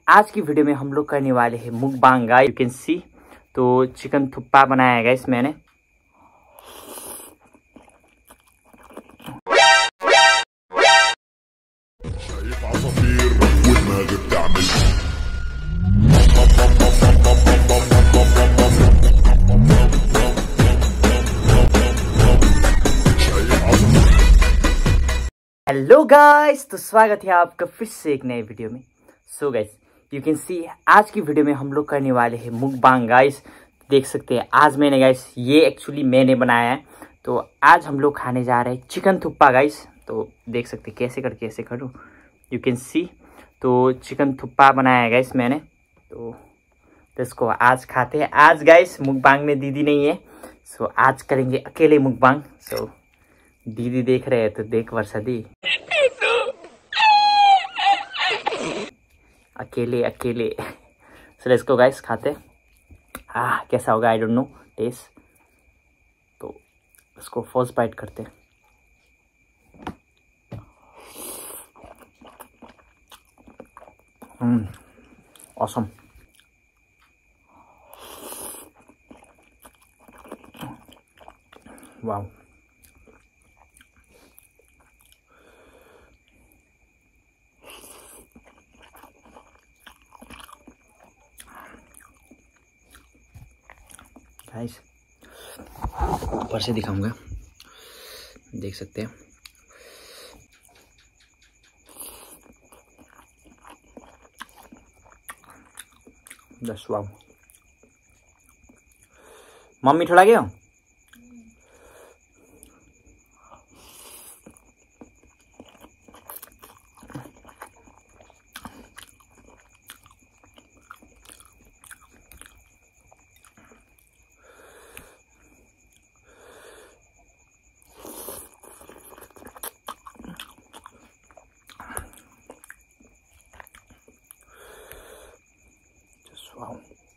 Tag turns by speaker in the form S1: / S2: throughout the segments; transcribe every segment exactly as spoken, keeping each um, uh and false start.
S1: आज की वीडियो में हम लोग करने वाले हैं mukbang guys, you can see. तो चिकन थुप्पा बनाया है गाइस मैंने। हेलो गाइस, तो स्वागत है आपका फिर से एक नए वीडियो में। So guys you can see, आज की वीडियो में हम लोग करने वाले हैं मुकबांग गाइस। देख सकते हैं आज मैंने गाइस, ये एक्चुअली मैंने बनाया है। तो आज हम लोग खाने जा रहे हैं चिकन थुप्पा गाइस। तो देख सकते हैं कैसे करके ऐसे करूँ, यू कैन सी। तो चिकन थुप्पा बनाया है गाइस मैंने। तो इसको आज खाते हैं। आज गाइस मुकबांग में दीदी नहीं है, सो आज करेंगे अकेले मुकबांग। सो दीदी देख रहे हैं तो देख वर्षा दी, अकेले अकेले। सो लेट्स गो गाइस, खाते। आ कैसा होगा आई डोंट नो टेस्ट। तो इसको फर्स्ट बाइट करते। हम्म ऑसम। वाओ, गाइस ऊपर से दिखाऊंगा, देख सकते हैं। दस वाओ, मम्मी थोड़ा गया। Wow,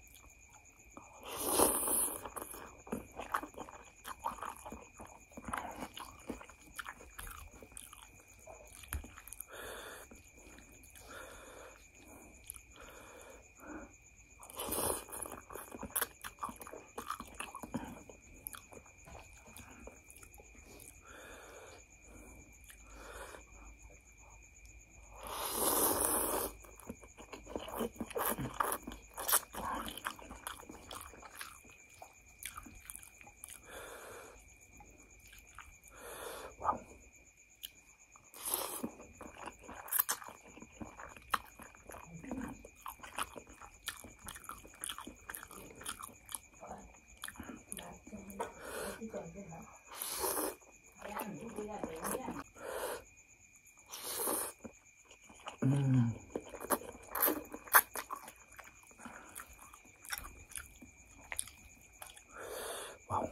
S1: Mm. Wow.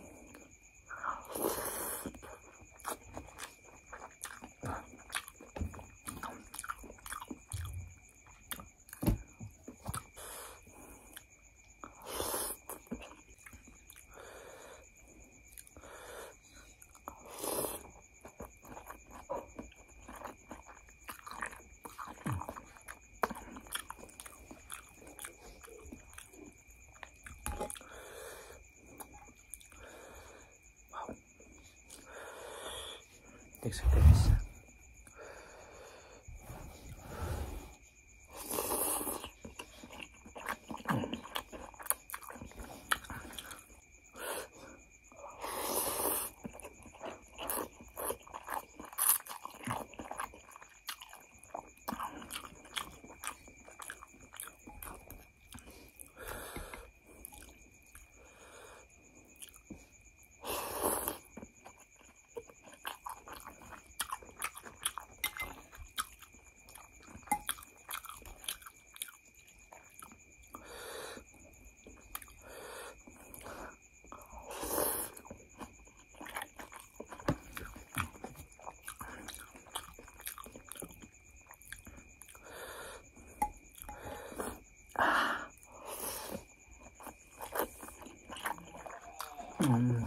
S1: देख सकते हैं। Mm.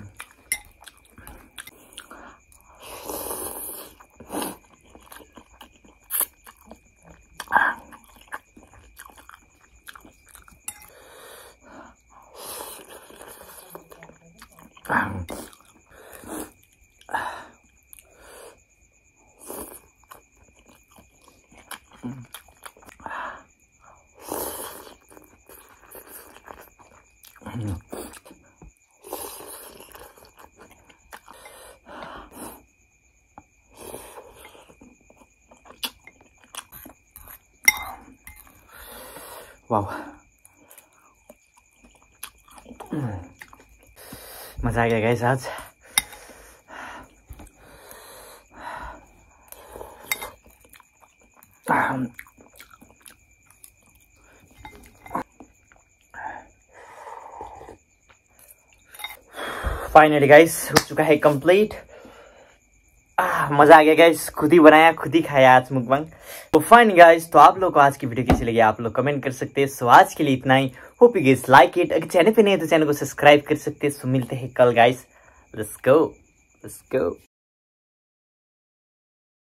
S1: वाह, मजा आ गया गाइस आज। फाइनली गाइस हो चुका है कंप्लीट। मजा आ गया गाइस, खुद ही बनाया खुद ही खाया आज मुकबांग। तो फाइन गाइस, तो आप लोग को आज की वीडियो कैसी लगी आप लोग कमेंट कर सकते हैं। सो आज के लिए इतना ही। Hope you guys like it. अगर चैनल पे नहीं है तो चैनल को सब्सक्राइब कर सकते हैं। सो मिलते हैं कल guys. Let's go let's go.